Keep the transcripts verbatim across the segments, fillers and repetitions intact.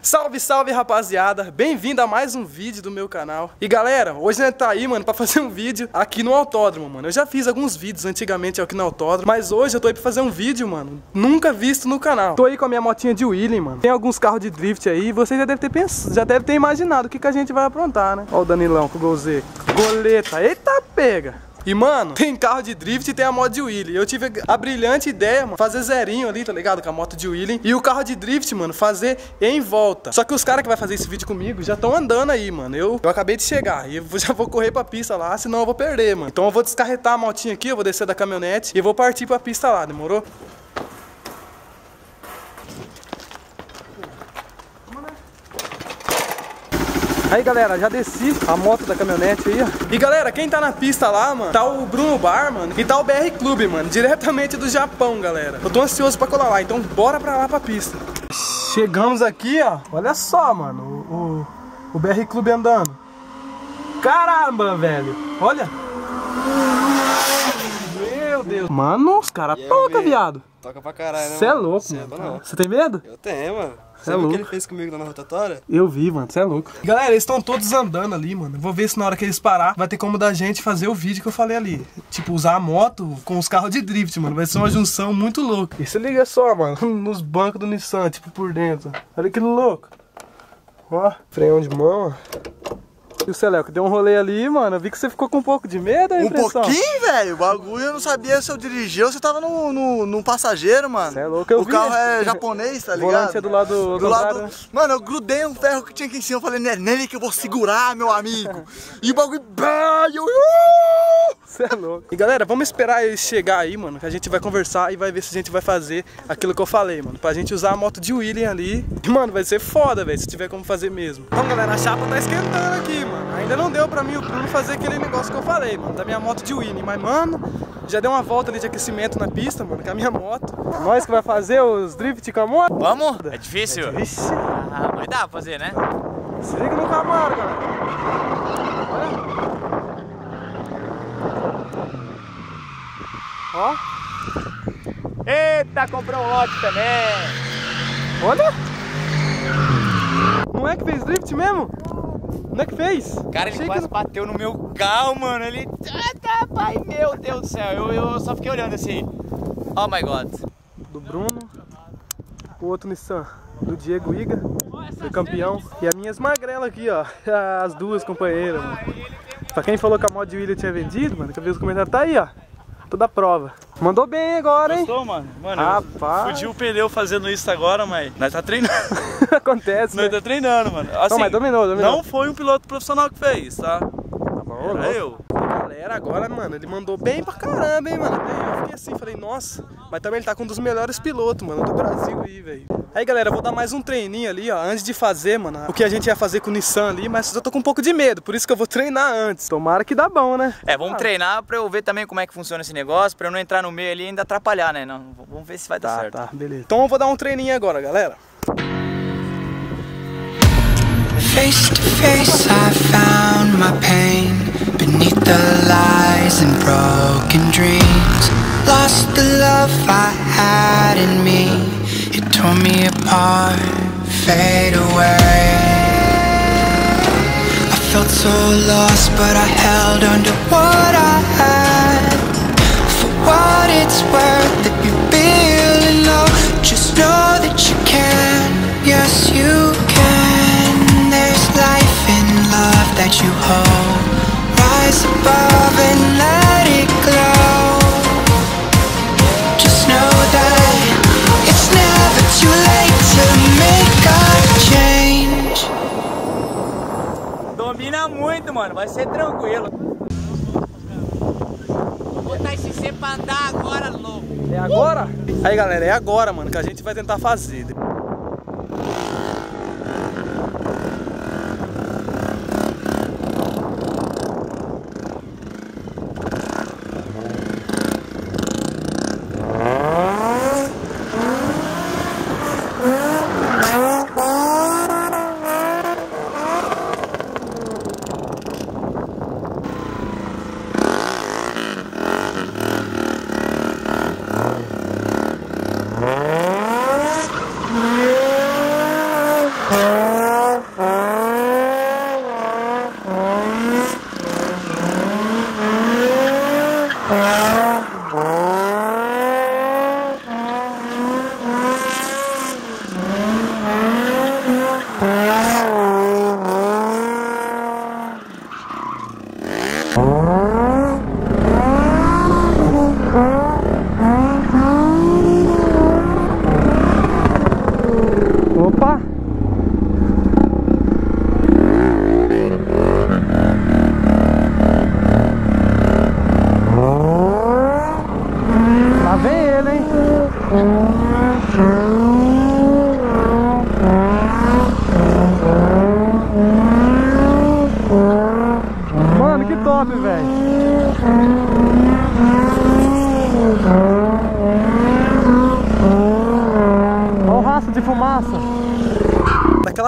Salve, salve, rapaziada, bem-vindo a mais um vídeo do meu canal. E galera, hoje a gente tá aí, mano, pra fazer um vídeo aqui no autódromo, mano. Eu já fiz alguns vídeos antigamente aqui no autódromo, mas hoje eu tô aí pra fazer um vídeo, mano, nunca visto no canal. Tô aí com a minha motinha de wheeling, mano. Tem alguns carros de drift aí, você já deve ter pensado, já deve ter imaginado o que, que a gente vai aprontar, né? Ó o Danilão com o Golzê. Goleta, eita pega! E mano, tem carro de drift e tem a moto de wheeling. Eu tive a brilhante ideia, mano, fazer zerinho ali, tá ligado? Com a moto de wheeling. E o carro de drift, mano, fazer em volta. Só que os caras que vai fazer esse vídeo comigo já estão andando aí, mano. Eu, eu acabei de chegar e eu já vou correr pra pista lá, senão eu vou perder, mano. Então eu vou descarretar a motinha aqui, eu vou descer da caminhonete e vou partir pra pista lá, demorou? Aí galera, já desci a moto da caminhonete aí, ó. E galera, quem tá na pista lá, mano, tá o Bruno Bar, mano, e tá o B R Clube, mano, diretamente do Japão, galera. Eu tô ansioso pra colar lá, então bora pra lá pra pista. Chegamos aqui, ó, olha só, mano, o, o, o B R Clube andando. Caramba, velho, olha. Meu Deus. Mano, os caras tocam, viado. Toca pra caralho, né? Você é louco, mano. Você tem medo? Eu tenho, mano. Você viu é o louco. que ele fez comigo lá na rotatória? Eu vi, mano, você é louco. Galera, eles estão todos andando ali, mano. Vou ver se na hora que eles parar, vai ter como da gente fazer o vídeo que eu falei ali. Tipo, usar a moto com os carros de drift, mano. Vai ser uma junção muito louca. E se liga só, mano, nos bancos do Nissan, tipo, por dentro. Olha que louco. Ó, freio de mão, ó. E o Celeco, deu um rolê ali, mano. Eu vi que você ficou com um pouco de medo, a impressão. Um pouquinho, velho. O bagulho eu não sabia se eu dirigia ou se eu tava no, no, no passageiro, mano. Você é louco, eu o vi. carro é japonês, tá ligado? O volante é do lado do, do lado. Mano, eu grudei um ferro que tinha aqui em cima. Eu falei, é nele que eu vou segurar, meu amigo. E o bagulho. Você é louco. E galera, vamos esperar eles chegar aí, mano, que a gente vai conversar e vai ver se a gente vai fazer aquilo que eu falei, mano. Pra gente usar a moto de wheeling ali. E, mano, vai ser foda, velho, se tiver como fazer mesmo. Então, galera, a chapa tá esquentando aqui, mano. Ainda não deu pra mim o Bruno fazer aquele negócio que eu falei, mano, da minha moto de wheeling. Mas, mano, já deu uma volta ali de aquecimento na pista, mano, com a minha moto. Nós que vai fazer os drift com a moto. Vamos? É difícil? Vixe. Ah, mas dá pra fazer, né? Se liga no Camaro, galera. Olha. Ó. Eita, comprou um lote também. Olha. Não é que fez drift mesmo? Não é que fez? Cara, ele Achei quase que... bateu no meu carro, mano. Ele... Eita, pai, meu Deus do céu. Eu, eu só fiquei olhando assim. Oh my God. Do Bruno. O outro Nissan. Do Diego Iga. Foi campeão. E as minhas magrelas aqui, ó. As duas companheiras, mano. Pra quem falou que a moto de William tinha vendido, mano, que eu vi os comentários, tá aí, ó. Toda a prova. Mandou bem agora, hein? Gostou, mano? Mano, rapaz. Fudi o pneu fazendo isso agora, mas nós tá treinando. Acontece, Nós né? tá treinando, mano. Assim, não, mas dominou, dominou. Não foi um piloto profissional que fez, tá? Tá bom, Era eu. Galera, agora, mano, ele mandou bem pra caramba, hein, mano. Eu fiquei assim, falei, nossa. Mas também ele tá com um dos melhores pilotos, mano, do Brasil aí, velho. Aí, galera, eu vou dar mais um treininho ali, ó, antes de fazer, mano, o que a gente ia fazer com o Nissan ali, mas eu tô com um pouco de medo, por isso que eu vou treinar antes. Tomara que dá bom, né? É, vamos ah. treinar treinar pra eu ver também como é que funciona esse negócio, pra eu não entrar no meio ali e ainda atrapalhar, né? Não, vamos ver se vai dar Tá, certo. tá, beleza. Então eu vou dar um treininho agora, galera. Face to face, I found my pain beneath the lies and broken dreams. Lost the love I had in me. It tore me apart, fade away. I felt so lost, but I held on to what I had. For what it's worth, if you're feeling low, just know that you can. Yes, you can. There's life in love that you hold. Rise above and let it glow. Just know that it's never too late to make a change. Domina muito, mano. Vai ser tranquilo. Vou botar esse C pra andar agora, louco. É agora? Aí, galera, é agora, mano, que a gente vai tentar fazer.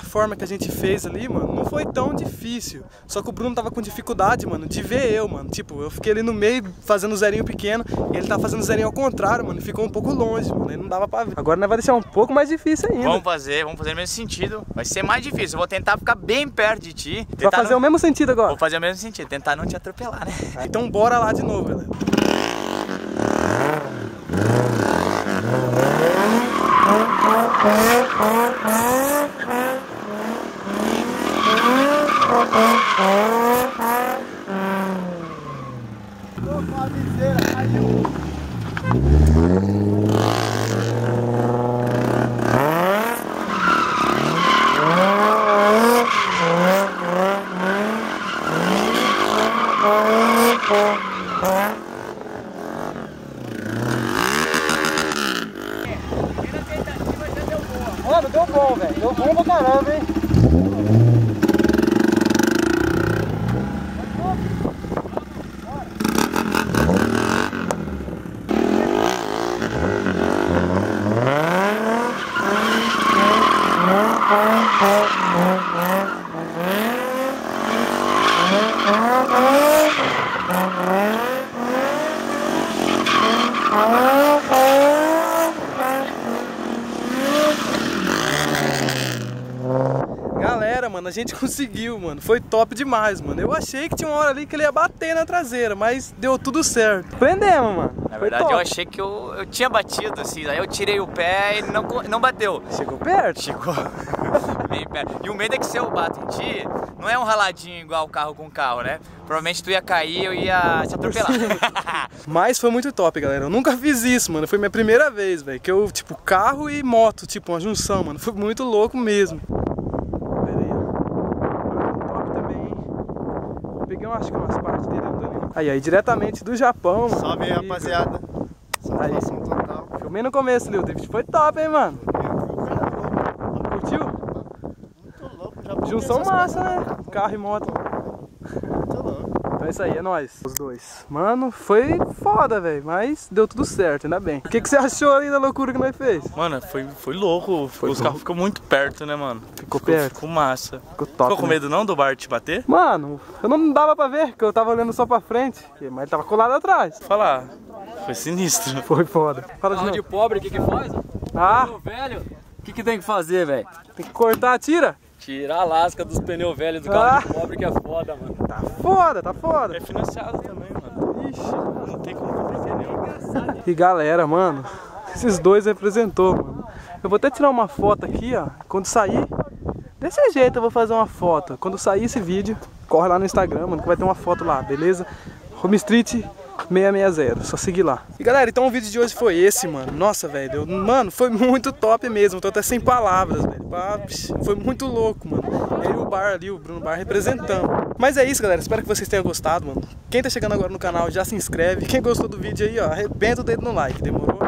forma que a gente fez ali, mano, não foi tão difícil. Só que o Bruno tava com dificuldade, mano, de ver eu, mano. Tipo, eu fiquei ali no meio fazendo zerinho pequeno e ele tá fazendo zerinho ao contrário, mano. Ficou um pouco longe, mano. Ele não dava pra ver. Agora nós vai deixar um pouco mais difícil ainda. Vamos fazer, vamos fazer no mesmo sentido. Vai ser mais difícil. Eu vou tentar ficar bem perto de ti. Vai fazer não... o mesmo sentido agora. Vou fazer o mesmo sentido, tentar não te atropelar, né? Então bora lá de novo, galera. Mano, deu bom, velho. Deu bom pra caramba, hein? Galera, mano, a gente conseguiu, mano. Foi top demais, mano. Eu achei que tinha uma hora ali que ele ia bater na traseira, mas deu tudo certo. Prendemos, mano. Na Foi verdade, top. eu achei que eu, eu tinha batido, assim. Aí eu tirei o pé e não, não bateu. Chegou perto? Chegou bem perto. E o medo é que se eu bato em ti, não é um raladinho igual carro com carro, né? Provavelmente tu ia cair e eu ia te atropelar. Mas foi muito top, galera. Eu nunca fiz isso, mano. Foi minha primeira vez, velho. Que eu, tipo, carro e moto, tipo, uma junção, mano. Foi muito louco mesmo. Pera aí, ó. Top também, hein? Peguei, eu acho que umas partes dele andando ali. Aí, aí, diretamente do Japão, mano. Salve aí, E, rapaziada. Aí. Satisfação total. Filmei no começo ali. O drift foi top, hein, mano. Curtiu? Muito louco, já Junção essas massa, coisas, né? Carro e moto. Muito louco. Então é isso aí, é nóis. Os dois. Mano, foi foda, velho. Mas deu tudo certo, ainda bem. O que, que você achou aí da loucura que nós fez? Mano, foi, foi louco. Os louco. carros ficam muito perto, né, mano? Ficou perto? Ficou massa. Ficou top. Ficou com né? medo não do Bart te bater? Mano, eu não dava pra ver, porque eu tava olhando só pra frente. Mas ele tava colado atrás. Falar. Foi sinistro. Foi foda. Fala de Carro de novo. pobre, o que que faz? Ah, Pneu velho, o que que tem que fazer, velho? tem que cortar, tira. Tirar a lasca dos pneus velhos do carro Ah. de pobre, que é foda, mano. Tá foda, tá foda. É financiado também, mano. Ixi, não tem como comprar pneu. E galera, mano, esses dois representou, mano. Eu vou até tirar uma foto aqui, ó. Quando sair, desse jeito eu vou fazer uma foto. Quando sair esse vídeo, corre lá no Instagram, mano, que vai ter uma foto lá, beleza? Home Street seiscentos e sessenta, só seguir lá. E galera, então o vídeo de hoje foi esse, mano. Nossa, velho, eu- mano, foi muito top mesmo. Tô até sem palavras, velho. Pá, psh, foi muito louco, mano. Eu e o Bar ali, o Bruno Bar representando. Mas é isso, galera. Espero que vocês tenham gostado, mano. Quem tá chegando agora no canal já se inscreve. Quem gostou do vídeo aí, ó, arrebenta o dedo no like, demorou?